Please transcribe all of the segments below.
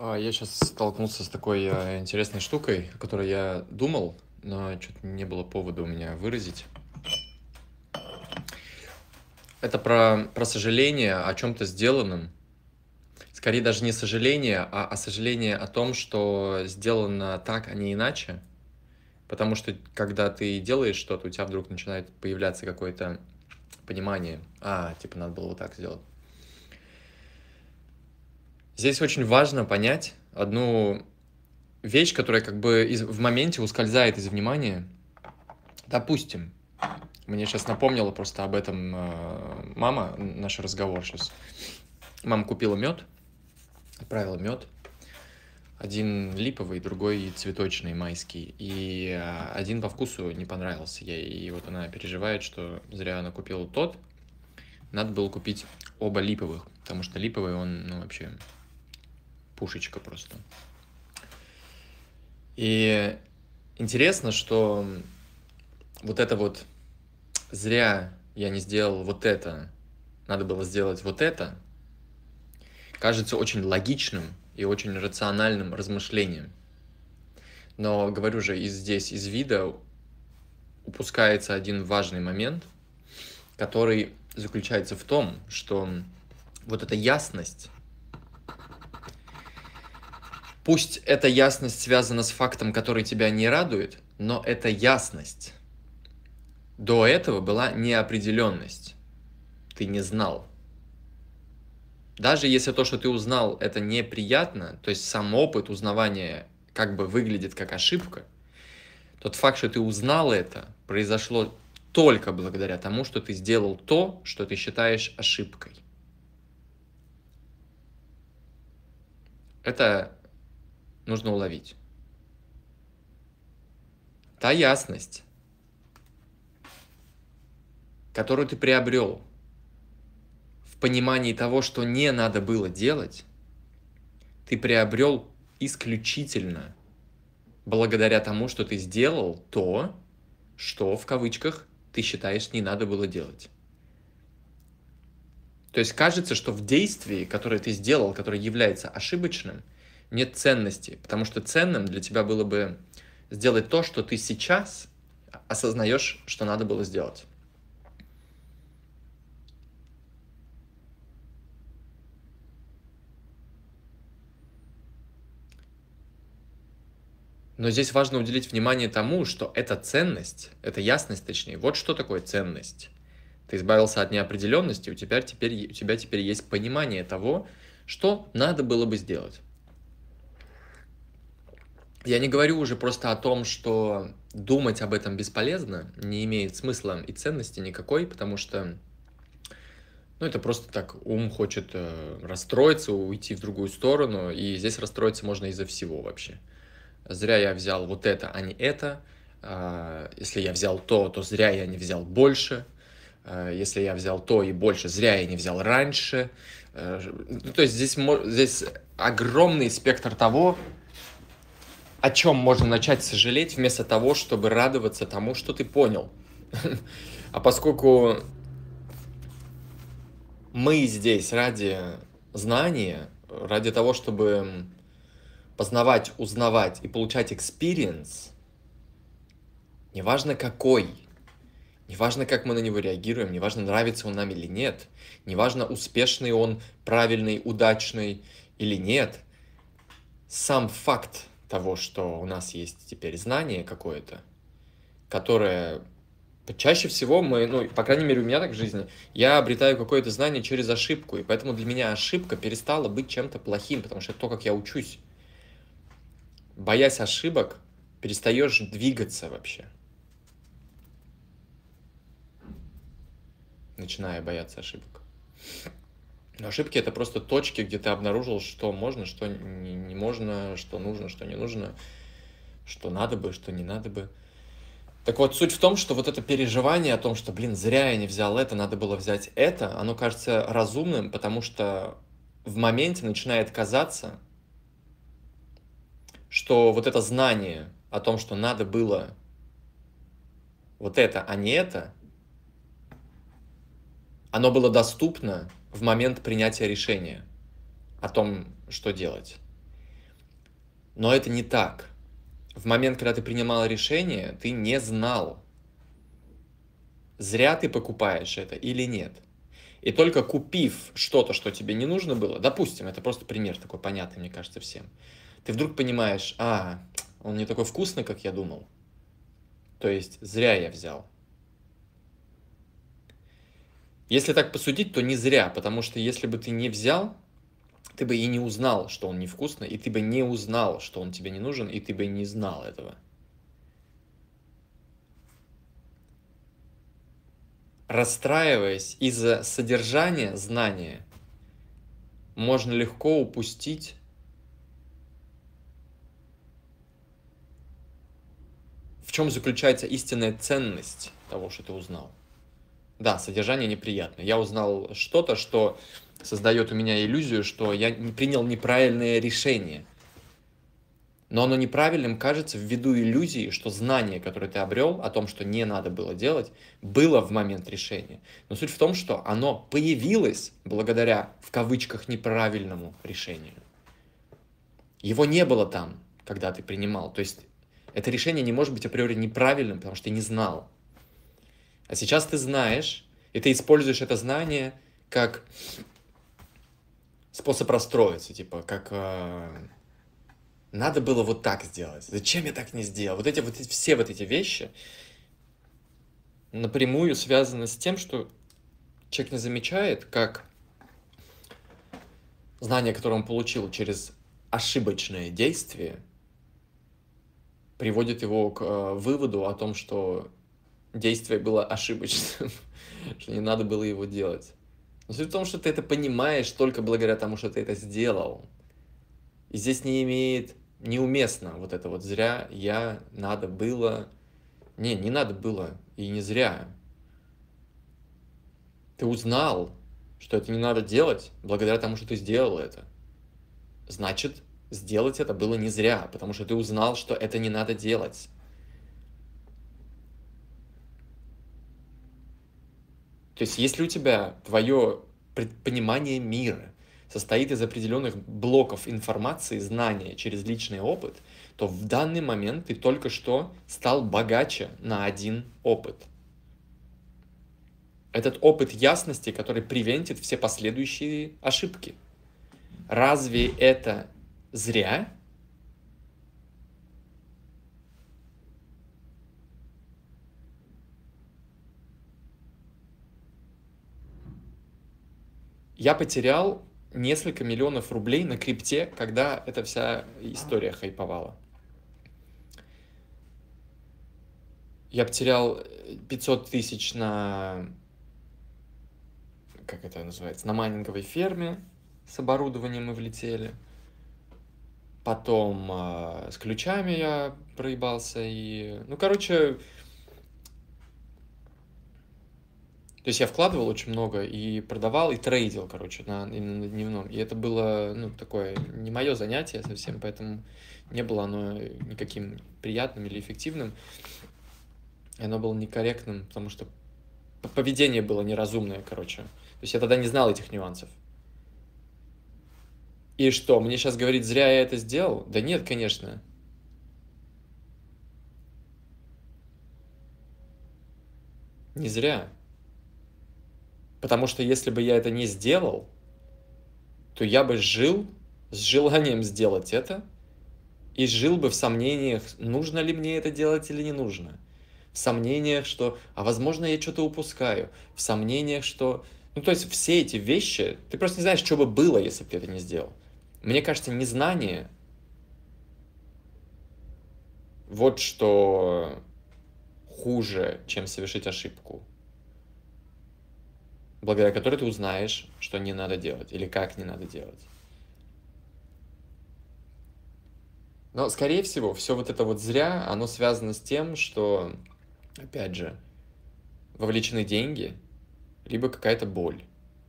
Я сейчас столкнулся с такой интересной штукой, о которой я думал, но что-то не было повода у меня выразить. Это про сожаление о чем-то сделанном. Скорее даже не сожаление, а сожаление о том, что сделано так, а не иначе. Потому что когда ты делаешь что-то, у тебя вдруг начинает появляться какое-то понимание. Типа надо было вот так сделать. Здесь очень важно понять одну вещь, которая как бы в моменте ускользает из внимания. Допустим, мне сейчас напомнила просто об этом мама, наш разговор сейчас. Мама купила мед, отправила мед. Один липовый, другой цветочный, майский. И один по вкусу не понравился ей. И вот она переживает, что зря она купила тот. Надо было купить оба липовых, потому что липовый, он, вообще пушечка просто. И интересно, что вот это вот зря я не сделал вот это, надо было сделать вот это, кажется очень логичным и очень рациональным размышлением. Но, говорю же, здесь из вида упускается один важный момент, который заключается в том, что вот эта ясность, пусть эта ясность связана с фактом, который тебя не радует, но эта ясность до этого была неопределенность. Ты не знал. Даже если то, что ты узнал, это неприятно, то есть сам опыт узнавания как бы выглядит как ошибка, тот факт, что ты узнал это, произошло только благодаря тому, что ты сделал то, что ты считаешь ошибкой. Это нужно уловить. Та ясность, которую ты приобрел в понимании того, что не надо было делать, ты приобрел исключительно благодаря тому, что ты сделал то, что, в кавычках, ты считаешь, не надо было делать. То есть кажется, что в действии, которое ты сделал, которое является ошибочным, нет ценности, потому что ценным для тебя было бы сделать то, что ты сейчас осознаешь, что надо было сделать. Но здесь важно уделить внимание тому, что эта ценность, эта ясность, точнее, вот что такое ценность. Ты избавился от неопределенности, у тебя теперь есть понимание того, что надо было бы сделать. Я не говорю уже просто о том, что думать об этом бесполезно, не имеет смысла и ценности никакой, потому что это просто так ум хочет расстроиться, уйти в другую сторону, и здесь расстроиться можно из-за всего вообще. Зря я взял вот это, а не это. Если я взял то зря я не взял больше. Если я взял то и больше, зря я не взял раньше. То есть здесь огромный спектр того, о чем можно начать сожалеть, вместо того, чтобы радоваться тому, что ты понял. А поскольку мы здесь ради знания, ради того, чтобы познавать, узнавать и получать experience, неважно какой, неважно, как мы на него реагируем, неважно, нравится он нам или нет, неважно, успешный он, правильный, удачный или нет, сам факт того, что у нас есть теперь знание какое-то, которое чаще всего мы, по крайней мере, у меня так в жизни, я обретаю какое-то знание через ошибку, и поэтому для меня ошибка перестала быть чем-то плохим, потому что это то, как я учусь. Боясь ошибок, перестаешь двигаться вообще. Начиная бояться ошибок. Но ошибки — это просто точки, где ты обнаружил, что можно, что не можно, что нужно, что не нужно, что надо бы, что не надо бы. Так вот, суть в том, что вот это переживание о том, что, зря я не взял это, надо было взять это, оно кажется разумным, потому что в моменте начинает казаться, что вот это знание о том, что надо было вот это, а не это, оно было доступно в момент принятия решения о том, что делать. Но это не так. В момент, когда ты принимал решение, ты не знал, зря ты покупаешь это или нет. И только купив что-то, что тебе не нужно было, допустим, это просто пример такой понятный, мне кажется, всем, ты вдруг понимаешь, он не такой вкусный, как я думал. То есть зря я взял. Если так посудить, то не зря, потому что если бы ты не взял, ты бы и не узнал, что он невкусный, и ты бы не узнал, что он тебе не нужен, и ты бы не знал этого. Расстраиваясь из-за содержания знания, можно легко упустить в чем заключается истинная ценность того, что ты узнал. Да, содержание неприятное. Я узнал что-то, что создает у меня иллюзию, что я принял неправильное решение. Но оно неправильным кажется ввиду иллюзии, что знание, которое ты обрел о том, что не надо было делать, было в момент решения. Но суть в том, что оно появилось благодаря, в кавычках, неправильному решению. Его не было там, когда ты принимал. То есть это решение не может быть априори неправильным, потому что ты не знал. А сейчас ты знаешь, и ты используешь это знание как способ расстроиться, типа, как надо было вот так сделать, зачем я так не сделал? Все вот эти вещи напрямую связаны с тем, что человек не замечает, как знание, которое он получил через ошибочное действие, приводит его к выводу о том, что действие было ошибочным, что не надо было его делать. Но суть в том, что ты это понимаешь только благодаря тому, что ты это сделал. И здесь неуместно вот это вот зря, надо было. Не надо было, и не зря. Ты узнал, что это не надо делать благодаря тому, что ты сделал это. Значит, сделать это было не зря, потому что ты узнал, что это не надо делать. То есть, если у тебя твое понимание мира состоит из определенных блоков информации, знания через личный опыт, то в данный момент ты только что стал богаче на один опыт. Этот опыт ясности, который превентит все последующие ошибки. Разве это зря? Я потерял несколько миллионов рублей на крипте, когда эта вся история хайповала. Я потерял 500 тысяч на, как это называется, на майнинговой ферме с оборудованием мы влетели. Потом с ключами я проебался и... То есть я вкладывал очень много и продавал, и трейдил, именно на дневном. И это было, такое не мое занятие совсем, поэтому не было оно никаким приятным или эффективным. И оно было некорректным, потому что поведение было неразумное, То есть я тогда не знал этих нюансов. И что, мне сейчас говорить, зря я это сделал? Да нет, конечно. Не зря. Потому что если бы я это не сделал, то я бы жил с желанием сделать это и жил бы в сомнениях, нужно ли мне это делать или не нужно. В сомнениях, что, возможно, я что-то упускаю. В сомнениях, что... то есть все эти вещи, ты просто не знаешь, что бы было, если бы ты это не сделал. Мне кажется, незнание, вот что хуже, чем совершить ошибку, благодаря которой ты узнаешь, что не надо делать или как не надо делать. Но, скорее всего, все вот это вот зря, оно связано с тем, что, опять же, вовлечены деньги, либо какая-то боль.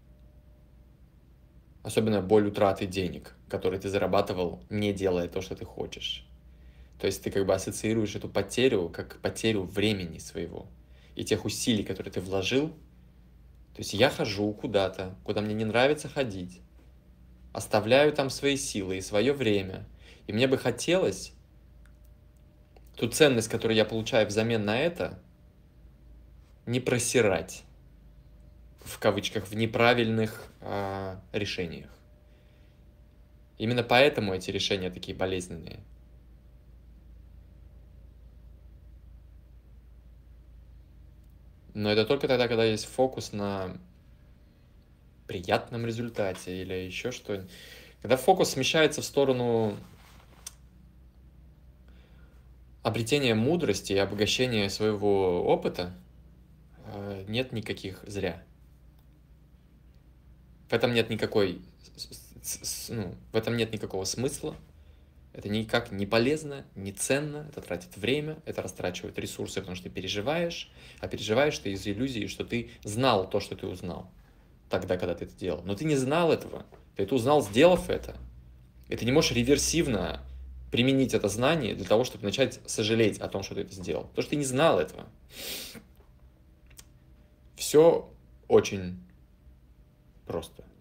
Особенно боль утраты денег, которые ты зарабатывал, не делая то, что ты хочешь. То есть ты ассоциируешь эту потерю как потерю времени своего и тех усилий, которые ты вложил. То есть я хожу куда-то, куда мне не нравится ходить, оставляю там свои силы и свое время, И мне бы хотелось ту ценность, которую я получаю взамен на это, не просирать, в кавычках, в неправильных решениях. Именно поэтому эти решения такие болезненные. Но это только тогда, когда есть фокус на приятном результате или еще что-нибудь. Когда фокус смещается в сторону обретения мудрости и обогащения своего опыта, нет никаких зря. В этом нет никакой, в этом нет никакого смысла. Это никак не полезно, не ценно, это тратит время, это растрачивает ресурсы, потому что ты переживаешь, а переживаешь ты из иллюзии, что ты знал то, что ты узнал тогда, когда ты это делал. Но ты не знал этого, ты это узнал, сделав это. И ты не можешь реверсивно применить это знание для того, чтобы начать сожалеть о том, что ты это сделал. Потому что ты не знал этого. Все очень просто.